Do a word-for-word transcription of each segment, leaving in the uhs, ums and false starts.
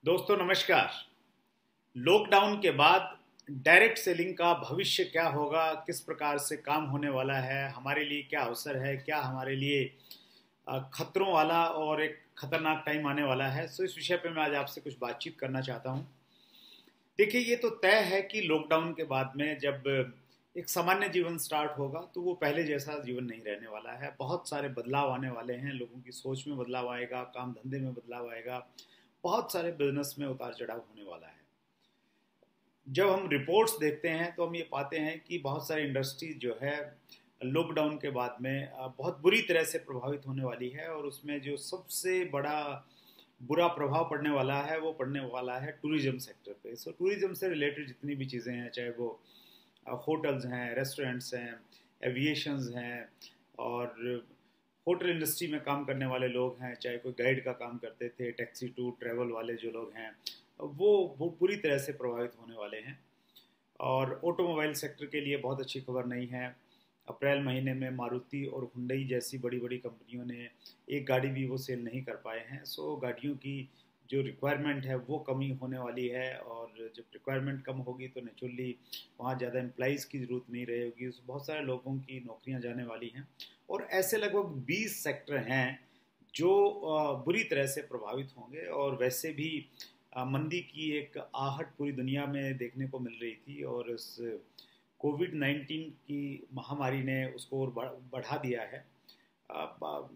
दोस्तों नमस्कार। लॉकडाउन के बाद डायरेक्ट सेलिंग का भविष्य क्या होगा, किस प्रकार से काम होने वाला है, हमारे लिए क्या अवसर है, क्या हमारे लिए अ, खतरों वाला और एक खतरनाक टाइम आने वाला है। सो इस विषय पे मैं आज आपसे कुछ बातचीत करना चाहता हूँ। देखिए, ये तो तय है कि लॉकडाउन के बाद में जब एक सामान्य जीवन स्टार्ट होगा तो वो पहले जैसा जीवन नहीं रहने वाला है। बहुत सारे बदलाव आने वाले हैं, लोगों की सोच में बदलाव आएगा, काम धंधे में बदलाव आएगा, बहुत सारे बिजनेस में उतार चढ़ाव होने वाला है। जब हम रिपोर्ट्स देखते हैं तो हम ये पाते हैं कि बहुत सारी इंडस्ट्रीज जो है लॉकडाउन के बाद में अ, बहुत बुरी तरह से प्रभावित होने वाली है, और उसमें जो सबसे बड़ा बुरा प्रभाव पड़ने वाला है वो पड़ने वाला है टूरिज्म सेक्टर पे। सो टूरिज्म से रिलेटेड जितनी भी चीज़ें हैं, चाहे वो होटल्स हैं, रेस्टोरेंट्स हैं, एविएशंस हैं, और होटल इंडस्ट्री में काम करने वाले लोग हैं, चाहे कोई गाइड का काम करते थे, टैक्सी टू ट्रैवल वाले जो लोग हैं, वो वो पूरी तरह से प्रभावित होने वाले हैं। और ऑटोमोबाइल सेक्टर के लिए बहुत अच्छी खबर नहीं है। अप्रैल महीने में मारुति और हुंडई जैसी बड़ी बड़ी कंपनियों ने एक गाड़ी भी वो सेल नहीं कर पाए हैं। सो गाड़ियों की जो रिक्वायरमेंट है वो कमी होने वाली है, और जब रिक्वायरमेंट कम होगी तो नेचुरली वहाँ ज़्यादा एम्प्लॉइज़ की ज़रूरत नहीं रहेगी, उसमें बहुत सारे लोगों की नौकरियाँ जाने वाली हैं। और ऐसे लगभग बीस सेक्टर हैं जो अ, बुरी तरह से प्रभावित होंगे। और वैसे भी अ, मंदी की एक आहट पूरी दुनिया में देखने को मिल रही थी, और इस कोविड नाइन्टीन की महामारी ने उसको और बढ़- बढ़ा दिया है। अब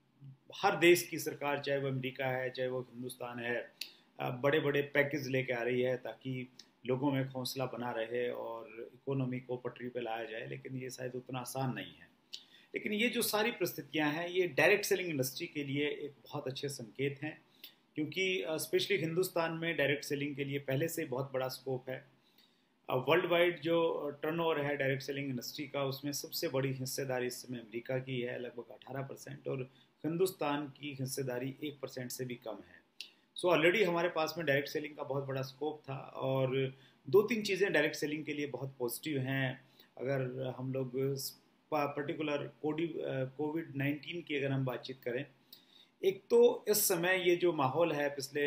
हर देश की सरकार, चाहे वो अमेरिका है चाहे वो हिंदुस्तान है, बड़े बड़े पैकेज लेके आ रही है ताकि लोगों में हौसला बना रहे और इकोनॉमी को पटरी पे लाया जाए, लेकिन ये शायद उतना आसान नहीं है। लेकिन ये जो सारी परिस्थितियां हैं ये डायरेक्ट सेलिंग इंडस्ट्री के लिए एक बहुत अच्छे संकेत हैं, क्योंकि स्पेशली हिंदुस्तान में डायरेक्ट सेलिंग के लिए पहले से बहुत बड़ा स्कोप है। वर्ल्ड वाइड जो टर्नओवर है डायरेक्ट सेलिंग इंडस्ट्री का, उसमें सबसे बड़ी हिस्सेदारी इस समय अमेरिका की है, लगभग अठारह परसेंट, और हिंदुस्तान की हिस्सेदारी एक परसेंट से भी कम है। सो so, ऑलरेडी हमारे पास में डायरेक्ट सेलिंग का बहुत बड़ा स्कोप था। और दो तीन चीज़ें डायरेक्ट सेलिंग के लिए बहुत पॉजिटिव हैं। अगर हम लोग पर्टिकुलर कोविड नाइन्टीन की अगर हम बातचीत करें, एक तो इस समय ये जो माहौल है पिछले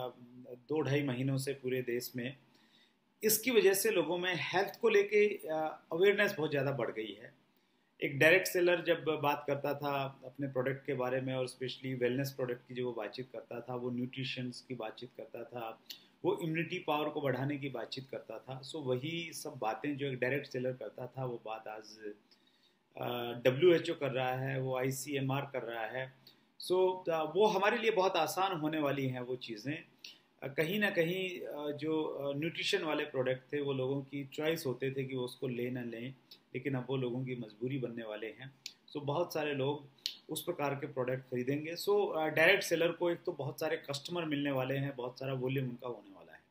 दो ढाई महीनों से पूरे देश में, इसकी वजह से लोगों में हेल्थ को लेके अवेयरनेस बहुत ज़्यादा बढ़ गई है। एक डायरेक्ट सेलर जब बात करता था अपने प्रोडक्ट के बारे में, और स्पेशली वेलनेस प्रोडक्ट की जो वो बातचीत करता था, वो न्यूट्रिशंस की बातचीत करता था, वो इम्यूनिटी पावर को बढ़ाने की बातचीत करता था। सो वही सब बातें जो एक डायरेक्ट सेलर करता था, वो बात आज डब्ल्यू एच ओ कर रहा है, वो आई सी एम आर कर रहा है। सो वो हमारे लिए बहुत आसान होने वाली हैं वो चीज़ें। कहीं ना कहीं जो न्यूट्रिशन वाले प्रोडक्ट थे वो लोगों की चॉइस होते थे कि वो उसको ले ना लें, लेकिन अब वो लोगों की मजबूरी बनने वाले हैं। सो बहुत सारे लोग उस प्रकार के प्रोडक्ट खरीदेंगे। सो डायरेक्ट सेलर को एक तो बहुत सारे कस्टमर मिलने वाले हैं, बहुत सारा वॉल्यूम उनका होने वाला है।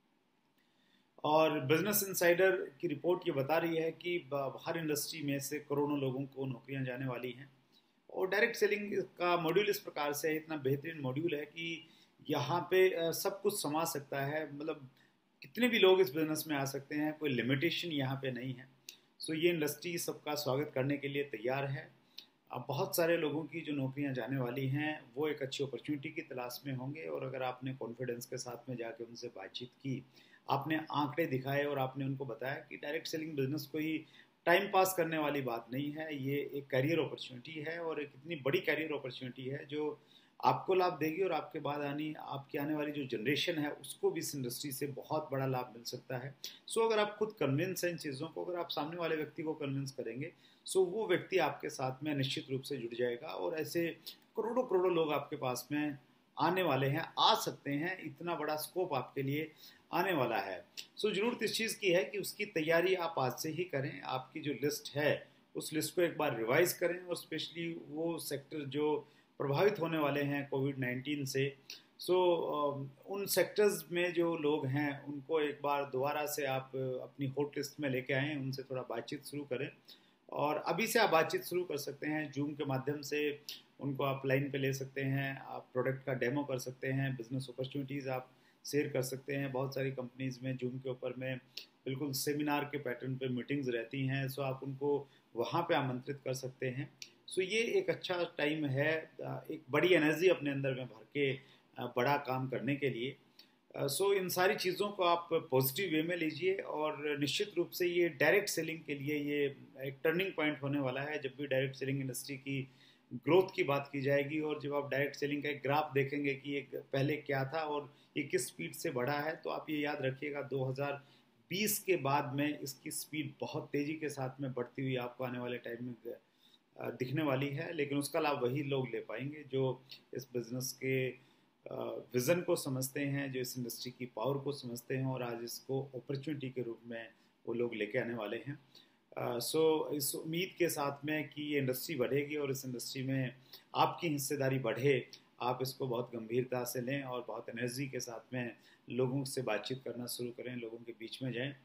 और बिजनेस इनसाइडर की रिपोर्ट ये बता रही है कि हर इंडस्ट्री में से करोड़ों लोगों को नौकरियां जाने वाली हैं। और डायरेक्ट सेलिंग का मॉड्यूल इस प्रकार से है, इतना बेहतरीन मॉड्यूल है कि यहाँ पे सब कुछ समा सकता है। मतलब कितने भी लोग इस बिजनेस में आ सकते हैं, कोई लिमिटेशन यहाँ पे नहीं है। सो ये इंडस्ट्री सबका स्वागत करने के लिए तैयार है। अब बहुत सारे लोगों की जो नौकरियां जाने वाली हैं वो एक अच्छी अपॉर्चुनिटी की तलाश में होंगे। और अगर आपने कॉन्फिडेंस के साथ में जाके उनसे बातचीत की, आपने आंकड़े दिखाए और आपने उनको बताया कि डायरेक्ट सेलिंग बिजनेस कोई टाइम पास करने वाली बात नहीं है, ये एक करियर अपॉर्चुनिटी है, और एक इतनी बड़ी करियर अपॉर्चुनिटी है जो आपको लाभ देगी, और आपके बाद आनी आपकी आने वाली जो जनरेशन है उसको भी इस इंडस्ट्री से बहुत बड़ा लाभ मिल सकता है। सो अगर आप खुद कन्विंस हैं इन चीज़ों को, अगर आप सामने वाले व्यक्ति को कन्विंस करेंगे, सो वो व्यक्ति आपके साथ में निश्चित रूप से जुड़ जाएगा। और ऐसे करोड़ों करोड़ों लोग आपके पास में आने वाले हैं, आ सकते हैं, इतना बड़ा स्कोप आपके लिए आने वाला है। सो ज़रूरत इस चीज़ की है कि उसकी तैयारी आप आज से ही करें। आपकी जो लिस्ट है उस लिस्ट को एक बार रिवाइज करें, और स्पेशली वो सेक्टर जो प्रभावित होने वाले हैं कोविड नाइन्टीन से, सो so, उन सेक्टर्स में जो लोग हैं उनको एक बार दोबारा से आप अपनी हॉट लिस्ट में लेके आएँ, उनसे थोड़ा बातचीत शुरू करें। और अभी से आप बातचीत शुरू कर सकते हैं, जूम के माध्यम से उनको आप लाइन पे ले सकते हैं, आप प्रोडक्ट का डेमो कर सकते हैं, बिजनेस अपॉर्चुनिटीज़ आप शेयर कर सकते हैं। बहुत सारी कंपनीज़ में जूम के ऊपर में बिल्कुल सेमिनार के पैटर्न पे मीटिंग्स रहती हैं, सो आप उनको वहाँ पे आमंत्रित कर सकते हैं। सो ये एक अच्छा टाइम है, एक बड़ी एनर्जी अपने अंदर में भर के बड़ा काम करने के लिए। सो uh, so इन सारी चीज़ों को आप पॉजिटिव वे में लीजिए, और निश्चित रूप से ये डायरेक्ट सेलिंग के लिए ये एक टर्निंग पॉइंट होने वाला है। जब भी डायरेक्ट सेलिंग इंडस्ट्री की ग्रोथ की बात की जाएगी, और जब आप डायरेक्ट सेलिंग का एक ग्राफ देखेंगे कि एक पहले क्या था और ये किस स्पीड से बढ़ा है, तो आप ये याद रखिएगा दो हज़ार बीस के बाद में इसकी स्पीड बहुत तेज़ी के साथ में बढ़ती हुई आपको आने वाले टाइम में दिखने वाली है। लेकिन उसका लाभ वही लोग ले पाएंगे जो इस बिज़नेस के विज़न को समझते हैं, जो इस इंडस्ट्री की पावर को समझते हैं, और आज इसको अपॉर्चुनिटी के रूप में वो लोग लेके आने वाले हैं। सो uh, so, इस उम्मीद के साथ में कि ये इंडस्ट्री बढ़ेगी और इस इंडस्ट्री में आपकी हिस्सेदारी बढ़े, आप इसको बहुत गंभीरता से लें और बहुत एनर्जी के साथ में लोगों से बातचीत करना शुरू करें, लोगों के बीच में जाएं।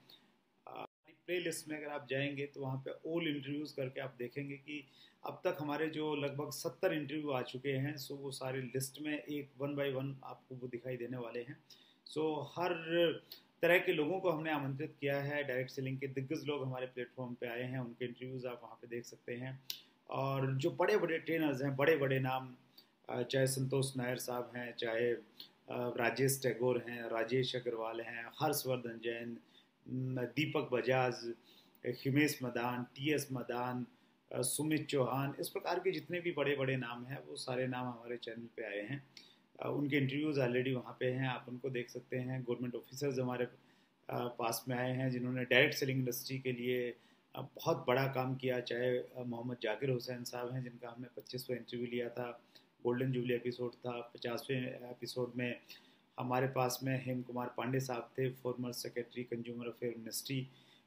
प्ले लिस्ट में अगर आप जाएंगे तो वहाँ पे ऑल इंटरव्यूज़ करके आप देखेंगे कि अब तक हमारे जो लगभग सत्तर इंटरव्यू आ चुके हैं। सो वो सारी लिस्ट में एक वन बाय वन आपको वो दिखाई देने वाले हैं। सो हर तरह के लोगों को हमने आमंत्रित किया है। डायरेक्ट सेलिंग के दिग्गज लोग हमारे प्लेटफॉर्म पे आए हैं, उनके इंटरव्यूज़ आप वहाँ पे देख सकते हैं। और जो बड़े बड़े ट्रेनर्स हैं, बड़े बड़े नाम, चाहे संतोष नायर साहब हैं, चाहे राजेश टैगोर हैं, राजेश अग्रवाल हैं, हर्षवर्धन जैन, दीपक बजाज, हिमेश मदान, टी एस मदान, सुमित चौहान, इस प्रकार के जितने भी बड़े बड़े नाम हैं वो सारे नाम हमारे चैनल पे आए हैं। उनके इंटरव्यूज़ ऑलरेडी वहाँ पे हैं, आप उनको देख सकते हैं। गवर्नमेंट ऑफिसर्स हमारे पास में आए हैं जिन्होंने डायरेक्ट सेलिंग इंडस्ट्री के लिए बहुत बड़ा काम किया, चाहे मोहम्मद जाकिर हुसैन साहब हैं जिनका हमने पच्चीसवां इंटरव्यू लिया था, गोल्डन जुबली एपिसोड था। पचासवें एपिसोड में हमारे पास में हेम कुमार पांडे साहब थे, former secretary consumer affair ministry.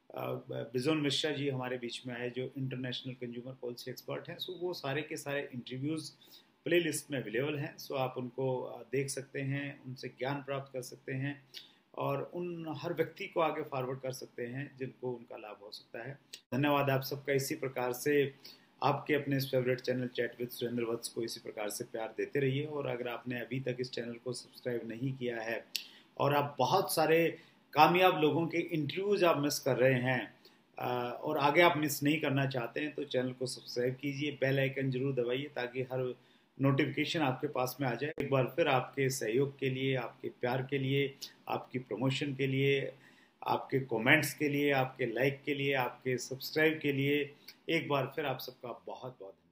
Bijon Mishra ji हमारे बीच में आए जो इंटरनेशनल कंज्यूमर पॉलिसी एक्सपर्ट हैं। सो वो सारे के सारे इंटरव्यूज़ प्ले लिस्ट में अवेलेबल हैं। सो आप उनको देख सकते हैं, उनसे ज्ञान प्राप्त कर सकते हैं, और उन हर व्यक्ति को आगे फॉरवर्ड कर सकते हैं जिनको उनका लाभ हो सकता है। धन्यवाद आप सबका। इसी प्रकार से आपके अपने इस favourite channel chat with Surendra Vats को इसी प्रकार से प्यार देते रहिए। और अगर आपने अभी तक इस चैनल को सब्सक्राइब नहीं किया है और आप बहुत सारे कामयाब लोगों के इंटरव्यूज़ आप मिस कर रहे हैं और आगे आप मिस नहीं करना चाहते हैं, तो चैनल को सब्सक्राइब कीजिए, बेल आइकन जरूर दबाइए ताकि हर नोटिफिकेशन आपके पास में आ जाए। एक बार फिर आपके सहयोग के लिए, आपके प्यार के लिए, आपकी प्रमोशन के लिए, आपके कमेंट्स के लिए, आपके लाइक के लिए, आपके सब्सक्राइब के लिए एक बार फिर आप सबका बहुत बहुत